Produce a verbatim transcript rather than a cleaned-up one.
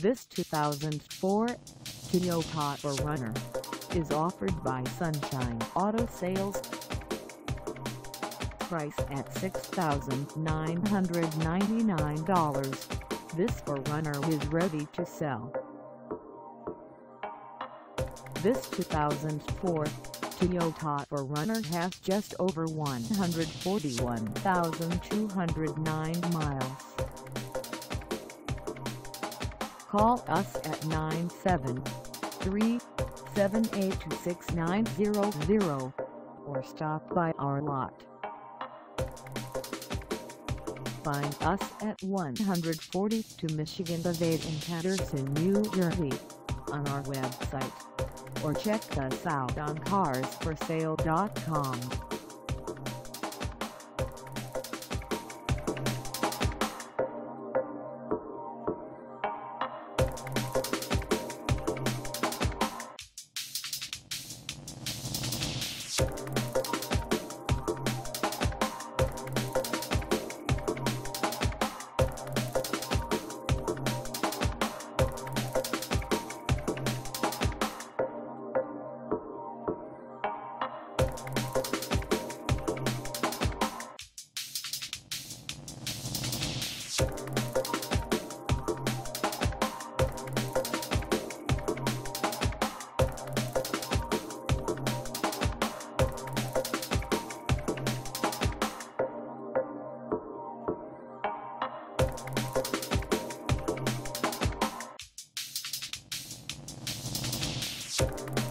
This two thousand four Toyota four runner is offered by Sunshine Auto Sales. Price at six thousand nine hundred ninety-nine dollars, this four runner is ready to sell. This two thousand four Toyota four runner has just over one hundred forty-one thousand two hundred nine miles. Call us at nine seven three, seven eight two, six nine zero zero or stop by our lot. Find us at one forty-two Michigan Ave in Paterson, New Jersey, on our website, or check us out on cars for sale dot com. You